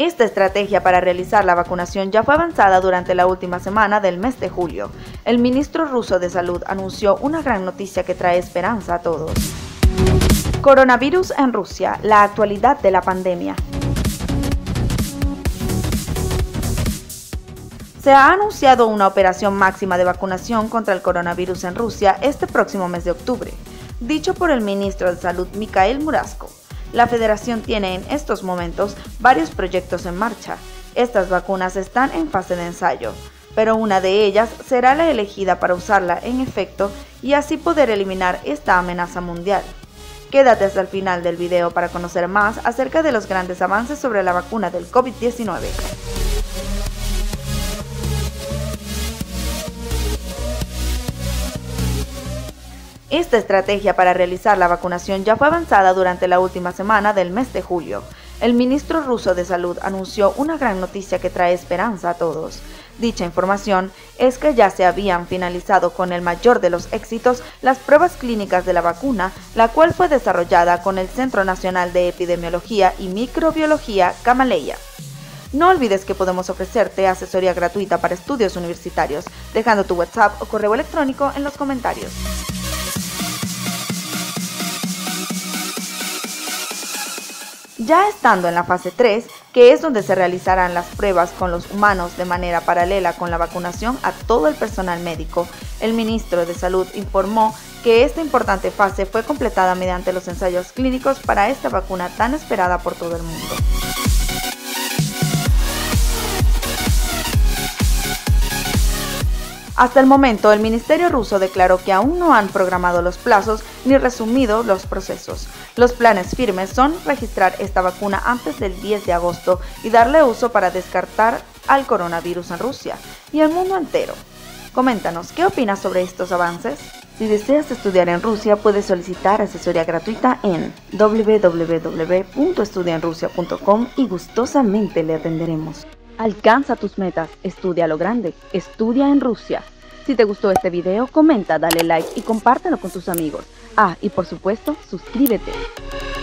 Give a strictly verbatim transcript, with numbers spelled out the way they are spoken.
Esta estrategia para realizar la vacunación ya fue avanzada durante la última semana del mes de julio. El ministro ruso de Salud anunció una gran noticia que trae esperanza a todos. Coronavirus en Rusia, la actualidad de la pandemia. Se ha anunciado una operación máxima de vacunación contra el coronavirus en Rusia este próximo mes de octubre, dicho por el ministro de Salud Mikhail Murashko. La federación tiene en estos momentos varios proyectos en marcha. Estas vacunas están en fase de ensayo, pero una de ellas será la elegida para usarla en efecto y así poder eliminar esta amenaza mundial. Quédate hasta el final del video para conocer más acerca de los grandes avances sobre la vacuna del COVID diecinueve. Esta estrategia para realizar la vacunación ya fue avanzada durante la última semana del mes de julio. El ministro ruso de Salud anunció una gran noticia que trae esperanza a todos. Dicha información es que ya se habían finalizado con el mayor de los éxitos las pruebas clínicas de la vacuna, la cual fue desarrollada con el Centro Nacional de Epidemiología y Microbiología Gamaleya. No olvides que podemos ofrecerte asesoría gratuita para estudios universitarios, dejando tu WhatsApp o correo electrónico en los comentarios. Ya estando en la fase tres, que es donde se realizarán las pruebas con los humanos de manera paralela con la vacunación a todo el personal médico, el ministro de Salud informó que esta importante fase fue completada mediante los ensayos clínicos para esta vacuna tan esperada por todo el mundo. Hasta el momento, el Ministerio ruso declaró que aún no han programado los plazos ni resumido los procesos. Los planes firmes son registrar esta vacuna antes del diez de agosto y darle uso para descartar al coronavirus en Rusia y el mundo entero. Coméntanos, ¿qué opinas sobre estos avances? Si deseas estudiar en Rusia, puedes solicitar asesoría gratuita en w w w punto estudia en rusia punto com y gustosamente le atenderemos. Alcanza tus metas, estudia a lo grande, estudia en Rusia. Si te gustó este video, comenta, dale like y compártelo con tus amigos. Ah, y por supuesto, suscríbete.